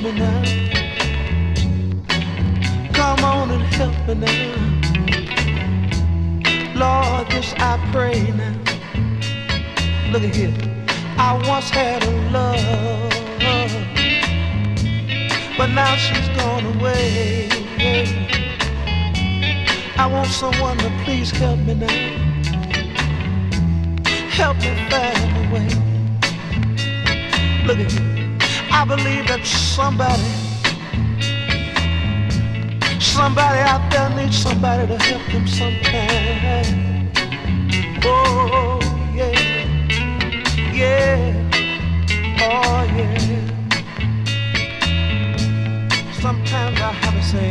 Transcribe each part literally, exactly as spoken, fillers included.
me now. Come on and help me now. Lord, this I pray now. Look at here. I once had a love, but now she's gone away. I want someone to please help me now. Help me find a way. Look at here. I believe that somebody, somebody out there needs somebody to help them sometime. Oh, yeah, yeah, oh, yeah. Sometimes I have to say,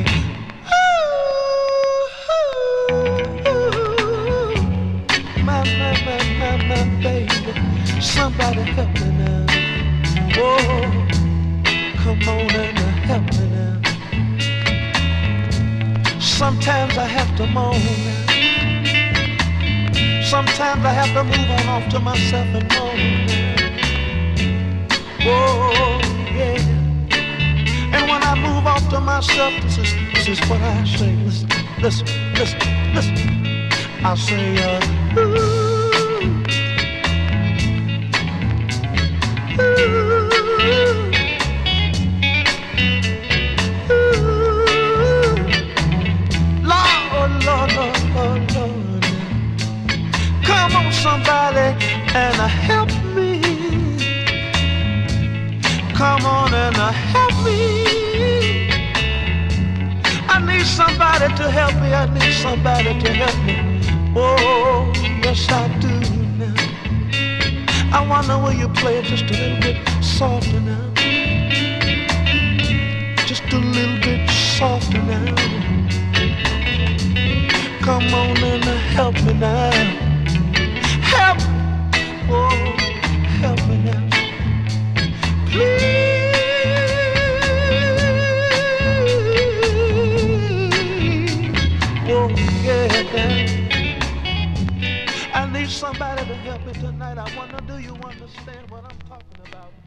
ooh, ooh, my, my, my, my, my baby, somebody help me now. Oh, come on and help me now. Sometimes I have to moan now. Sometimes I have to move on off to myself and moan now. Oh, yeah. And when I move off to myself, this is, this is what I say. Listen, listen, listen, listen. I say, uh, ooh, ooh. Come on, somebody, and uh, help me. Come on and uh, help me. I need somebody to help me. I need somebody to help me. Oh, yes, I do now. I wonder will you play it just a little bit softer now. Just a little bit softer now. Come on and uh, help me now. Help, oh, help me now, please. Oh, yeah. I need somebody to help me tonight. I wonder, do you understand what I'm talking about?